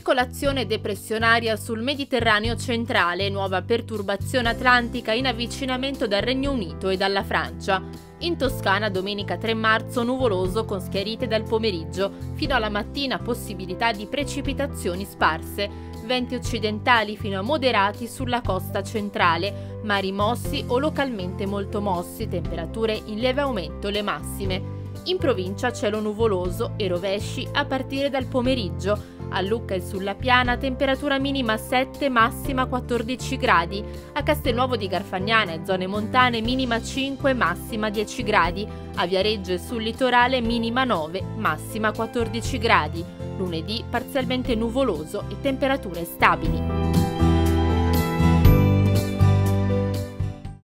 Circolazione depressionaria sul Mediterraneo centrale, nuova perturbazione atlantica in avvicinamento dal Regno Unito e dalla Francia. In Toscana domenica 3 marzo nuvoloso con schiarite dal pomeriggio, fino alla mattina possibilità di precipitazioni sparse, venti occidentali fino a moderati sulla costa centrale, mari mossi o localmente molto mossi, temperature in lieve aumento le massime. In provincia cielo nuvoloso e rovesci a partire dal pomeriggio. A Lucca e sulla Piana temperatura minima 7, massima 14 gradi. A Castelnuovo di Garfagnana e zone montane minima 5, massima 10 gradi. A Viareggio e sul litorale minima 9, massima 14 gradi. Lunedì parzialmente nuvoloso e temperature stabili.